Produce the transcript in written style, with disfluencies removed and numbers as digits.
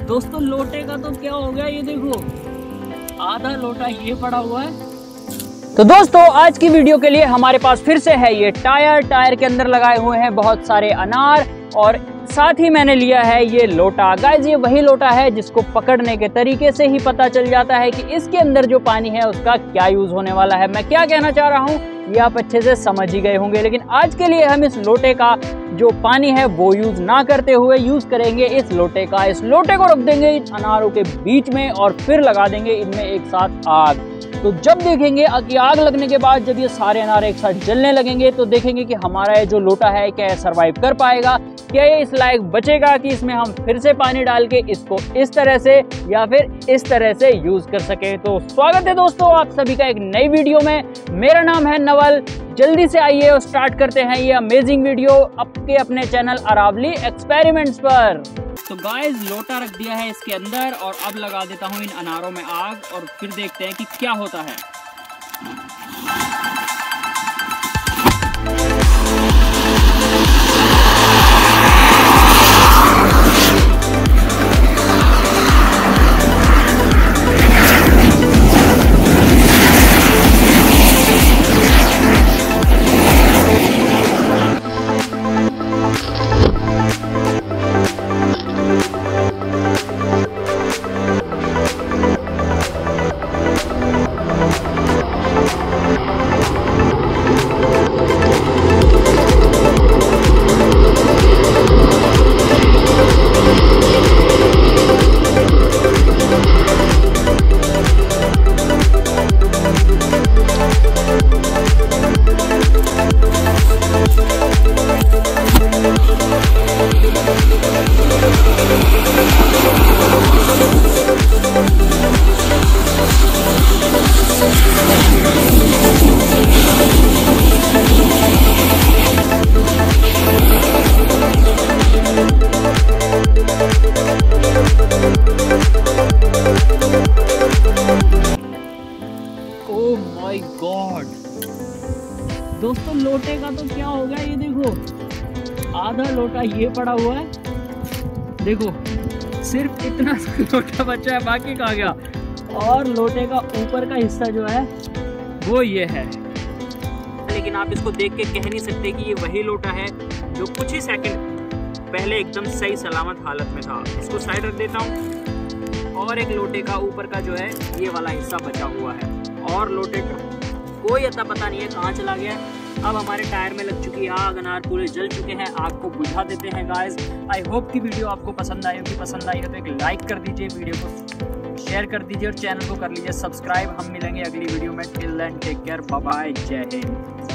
दोस्तों लोटे का तो क्या हो गया, ये देखो आधा लोटा ये पड़ा हुआ है। तो दोस्तों आज की वीडियो के लिए हमारे पास फिर से है ये टायर के अंदर लगाए हुए हैं बहुत सारे अनार और साथ ही मैंने लिया है ये लोटा। गाइस ये वही लोटा है जिसको पकड़ने के तरीके से ही पता चल जाता है कि इसके अंदर जो पानी है उसका क्या यूज होने वाला है। मैं क्या कहना चाह रहा हूँ ये आप अच्छे से समझ ही गए होंगे, लेकिन आज के लिए हम इस लोटे का जो पानी है वो यूज ना करते हुए यूज करेंगे इस लोटे का। इस लोटे को रख देंगे इन अनारों के बीच में और फिर लगा देंगे इनमें एक साथ आग। तो जब देखेंगे कि आग लगने के बाद जब ये सारे अनार एक साथ जलने लगेंगे तो देखेंगे कि हमारा ये जो लोटा है क्या ये सर्वाइव कर पाएगा, क्या ये इस लायक बचेगा कि इसमें हम फिर से पानी डाल के इसको इस तरह से या फिर इस तरह से यूज कर सके। तो स्वागत है दोस्तों आप सभी का एक नई वीडियो में। मेरा नाम है नवल। जल्दी से आइए और स्टार्ट करते हैं ये अमेजिंग वीडियो आपके अपने चैनल अरावली एक्सपेरिमेंट्स पर। तो गाइस लोटा रख दिया है इसके अंदर और अब लगा देता हूँ इन अनारों में आग और फिर देखते हैं कि क्या होता है। ओह माय गॉड दोस्तों लोटे का तो क्या हो गया, ये देखो आधा लोटा ये पड़ा हुआ है। देखो सिर्फ इतना लोटा बचा है, बाकी कहाँ गया। और लोटे का ऊपर का हिस्सा जो है वो ये है, लेकिन आप इसको देख के कह नहीं सकते कि ये वही लोटा है जो कुछ ही सेकंड पहले एकदम सही सलामत हालत में था। इसको साइड रख देता हूँ और एक लोटे का ऊपर का जो है ये वाला हिस्सा बचा हुआ है और लोटे का कोई अता पता नहीं है कहाँ चला गया। अब हमारे टायर में लग चुकी है आग, अनार पूरे जल चुके हैं। आग को बुझा देते हैं गाइस। आई होप कि वीडियो आपको पसंद आई होगी। पसंद आई हो तो एक लाइक कर दीजिए, वीडियो को शेयर कर दीजिए और चैनल को कर लीजिए सब्सक्राइब। हम मिलेंगे अगली वीडियो में। Till then take care, bye bye, जय हिंद।